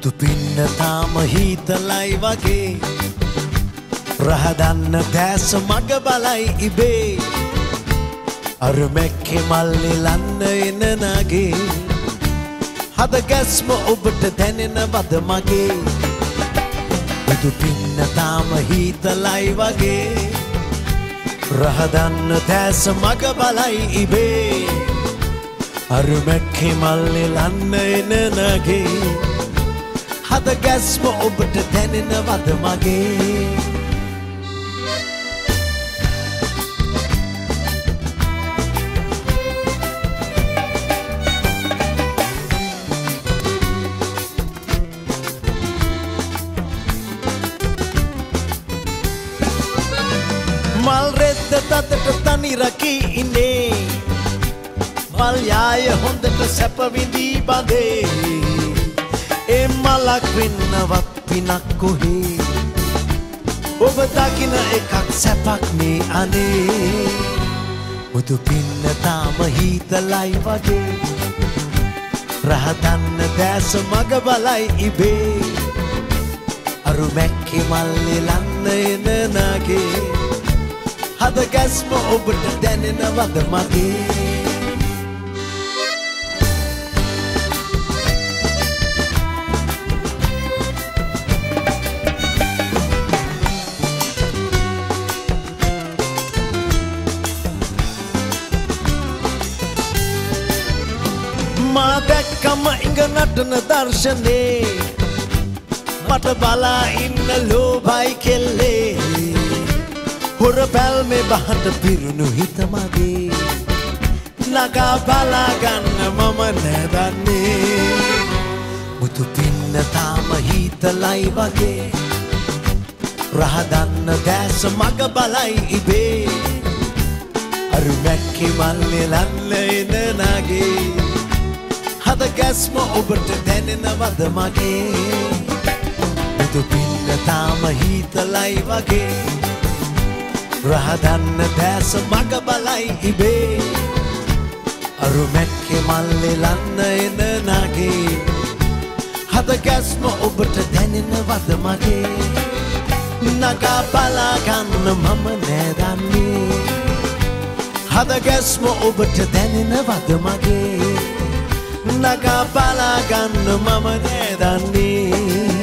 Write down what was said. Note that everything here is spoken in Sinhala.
මුතු පින්න තාම හීතලයි වගේ රහදන්න දැස මග බලයි ඉබේ අර මැක්කේ මල්ලේ ලන්න එන නගේ හද ගැස්ම ඔබට දැනෙනවද මගේ මුතු පින්න තාම හීතලයි වගේ රහදන්න දැස මග බලයි ඉබේ අර මැක්කේ මල්ලේ ලන්න එන නගේ හද ගැස්ම ඔබට දැනෙනවද මගේ මල් රෙද්ද තතට තනි රකී ඉන්නේ මල් යාය හොඳට සැප විඳී බඳේ ඒ මලක් වෙන්නවත් පිනක් කොහේ ඔබ දකින එකක් සැපක් නේ අනේ මුතු පින්න තාම හීතලයි වගේ රහදන්න දැස මග බලයි ඉබේ අරු මැක්කේ මල්ලේ ලන්න එන නගේ හද ගැස්ම ඔබට දැනෙනවද මගේ මා දැක්කම ඉඟ නටන දර්ශනේ මට බලා ඉන්න ලෝභයි කෙල්ලේ හොර බැල්මේ බහට පිරුණු හිත මගේ නගා බලා ගන්න මම නැදන්නේ මුතු පින්න තාම හීතලයි වගේ රහදන්න දැස මග බලයි ඉබේ අරු මැක්කේ මල්ලේ ලන්න එන නගේ හද ගැස්ම ඔබට දැනෙනවද මගේ මුතු පින්න තාම හීතලයි වගේ රහදන්න දැස මග බලයි ඉබේ අරු මැක්කේ මල්ලේ ලන්න එන නගේ හද ගැස්ම ඔබට දැනෙනවද මගේ නගා බලා ගන්න මම නැදන්නේ හද ගැස්ම ඔබට දැනෙනවද මගේ නගා බලා ගන්න මම නැදන්නේ